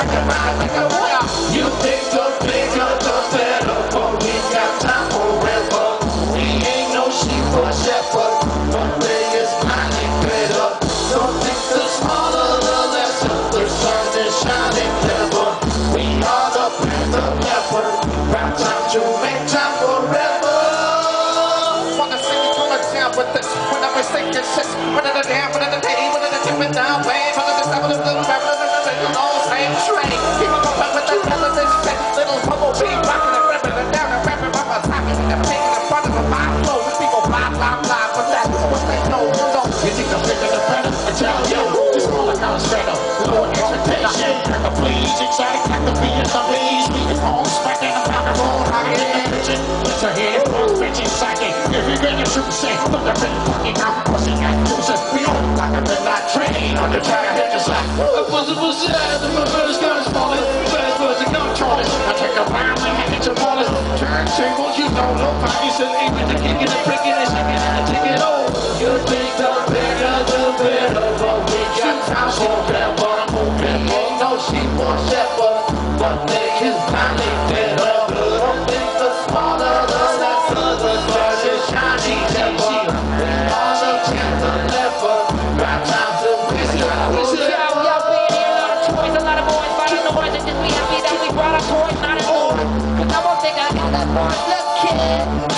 You think the bigger the better, but we got time forever. We ain't no sheep or shepherd, but they is mighty better. Don't think the smaller the lesser, the sun is shining clever. We are the panther leopard, about time to make time forever. Wanna see me come down with this, when I was thinking shit, one of the damn, one of the day, one of the different down wave, one of the seven of the little all same train. Keep on going with the television, little bumblebee rocking and ripping it down and rapping by my pocket and taking in front of my flow. People blah blah blah, but that's what they know. So you think I'm bigger than better? I tell you, this all I got is better. Low expectation, a please, excited, like the bee in the bees. We can all smack and I'm out the road, I get in the kitchen. It's a head, punk, bitchy, psychic. If you're getting shoot, say, look up in the fucking mouth, pussy, and use it. We all like a midnight train on the track ahead, just like, pussy, my first gun is falling. First person controlling. I take a round and I hit your ballers. Turntables, you know, no parties and even the kicking and breaking and shaking and taking over. You think the bigger the better, but we got time for them. But I'm moving, ain't no sheep or shepherd, but they is mighty better. Don't think the smaller the lesser, the sun is shining clever. All the panther leopard, got time to miss it. We happy that we brought our toys, not anymore. Cause I won't think I got that boy, look kid.